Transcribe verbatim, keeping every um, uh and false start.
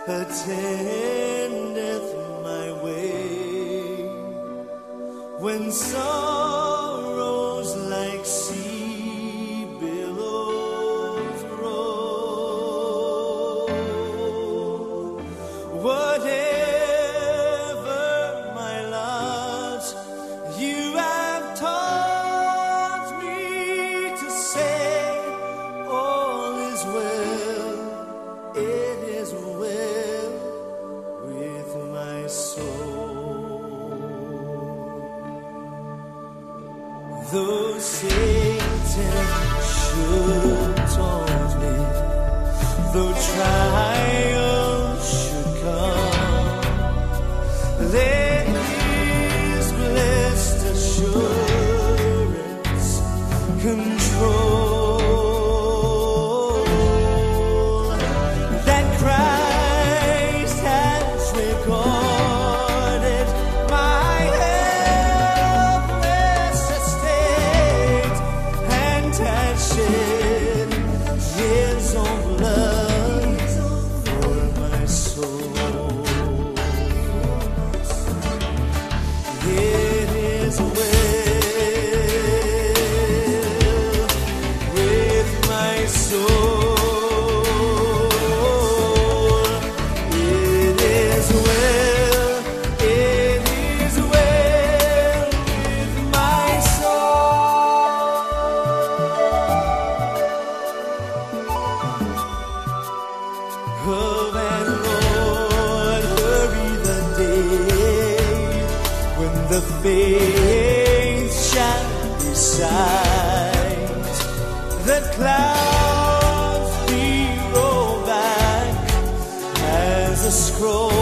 attendeth my way. When sorrows like sea billows roll, whatever my loss, you have taught me to say, all is well, it is well with my soul. Though Satan should taunt me, though trials should come, there is blessed assurance, control, that Christ has recorded my helpless estate and has shed his own blood for my soul. It is well with my soul. It is well, it is well with my soul. Oh, and Lord, hurry the day when the faith shall recite, the clouds be rolled back as a scroll.